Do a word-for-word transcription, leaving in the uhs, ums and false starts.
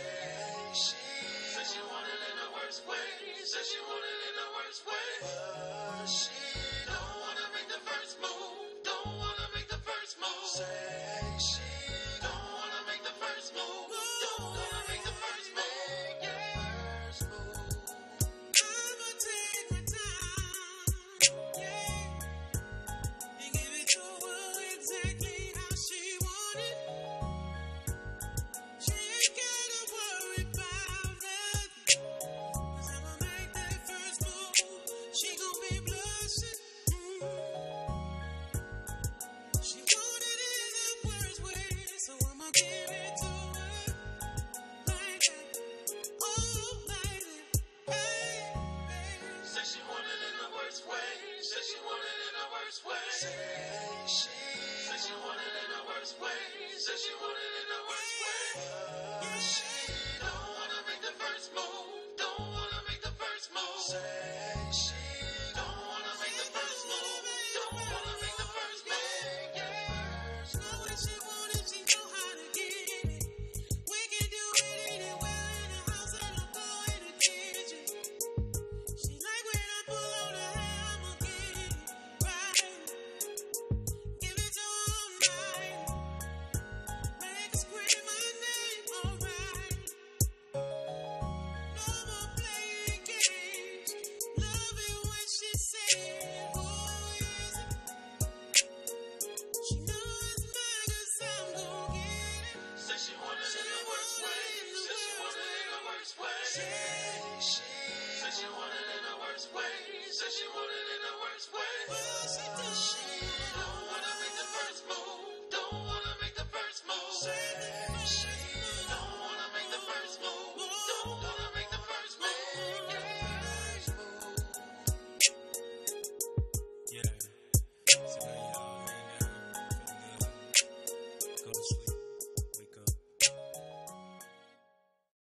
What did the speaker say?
she said she wanted it in the worst way. Said she wanted it in the worst way. But she don't wanna make the first move. Don't wanna make the first move. Say she don't wanna make the first move. Don't wanna make the first move. Yeah. First move. I'ma take my time. Yeah. And give it to her exactly how she wanted. She ain't gotta worry about nothing. 'Cause I'ma make that first move. She gon' be blushing. Mm. She wanted it in the worst way, so I'ma give it to her like that. Oh, like that. Hey, baby. Said she wanted it in the worst way. Said she wanted it in the worst way. Say she said she wanted it in the worst way. Said she wanted it in the worst way. But she don't wanna make the first move. Don't wanna make the first move. Say she don't wanna make the first move. Don't wanna make the first move. Yeah. Know what she wanted, she know how to get it. We can do it anywhere in the house and I'll go in the kitchen. She like when I pull on her hair, I'ma get it right. Give it to her all night. Make her scream my name, alright. No more playing games. Love it when she said, oh yes. She knows it's mine 'cause I'm gon' get it. Said she wanted it in the worst way. Said she wanted it in the worst way.